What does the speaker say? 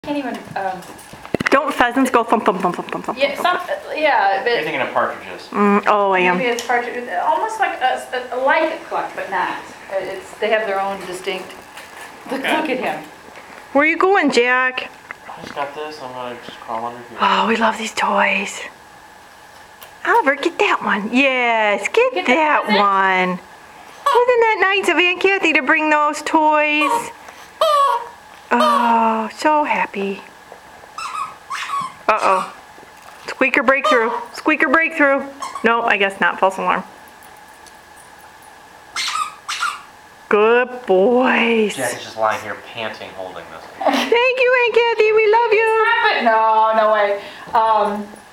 Can't even. Don't pheasants go thump thump thump thump thump thump? Yeah, You're but thinking of partridges. Oh, I am. maybe it's partridge, almost like a cluck, but not. They have their own distinct. Look at him. Where are you going, Jack? I just got this. I'm gonna just crawl under here. Oh, we love these toys. Oliver, get that one. Yes, get that one. Wasn't that nice of Aunt Kathy to bring those toys? Oh, so happy. Uh-oh. Squeaker breakthrough. Squeaker breakthrough. No, I guess not. False alarm. Good boys. Jack is just lying here panting, holding this. Thank you, Aunt Kathy. We love you. No way.